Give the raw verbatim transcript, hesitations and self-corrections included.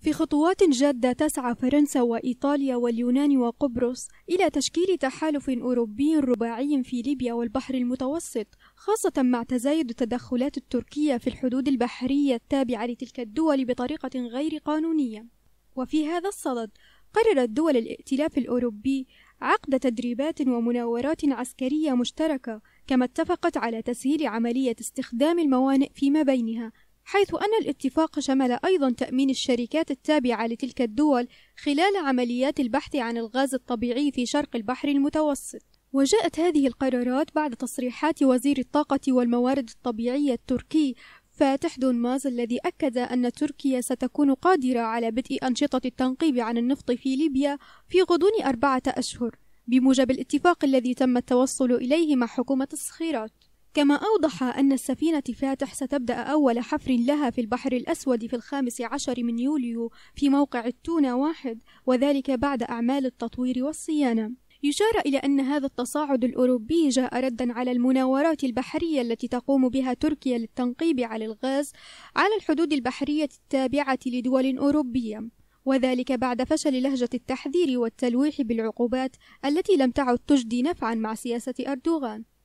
في خطوات جادة تسعى فرنسا وإيطاليا واليونان وقبرص إلى تشكيل تحالف أوروبي رباعي في ليبيا والبحر المتوسط، خاصة مع تزايد التدخلات التركية في الحدود البحرية التابعة لتلك الدول بطريقة غير قانونية. وفي هذا الصدد قررت دول الائتلاف الأوروبي عقد تدريبات ومناورات عسكرية مشتركة، كما اتفقت على تسهيل عملية استخدام الموانئ فيما بينها، حيث أن الاتفاق شمل أيضا تأمين الشركات التابعة لتلك الدول خلال عمليات البحث عن الغاز الطبيعي في شرق البحر المتوسط. وجاءت هذه القرارات بعد تصريحات وزير الطاقة والموارد الطبيعية التركي فاتح دونماز، الذي أكد أن تركيا ستكون قادرة على بدء أنشطة التنقيب عن النفط في ليبيا في غضون أربعة أشهر بموجب الاتفاق الذي تم التوصل إليه مع حكومة الصخيرات. كما أوضح أن السفينة فاتح ستبدأ أول حفر لها في البحر الأسود في الخامس عشر من يوليو في موقع التونة واحد، وذلك بعد أعمال التطوير والصيانة. يشار إلى أن هذا التصاعد الأوروبي جاء ردا على المناورات البحرية التي تقوم بها تركيا للتنقيب على الغاز على الحدود البحرية التابعة لدول أوروبية، وذلك بعد فشل لهجة التحذير والتلويح بالعقوبات التي لم تعد تجدي نفعا مع سياسة أردوغان.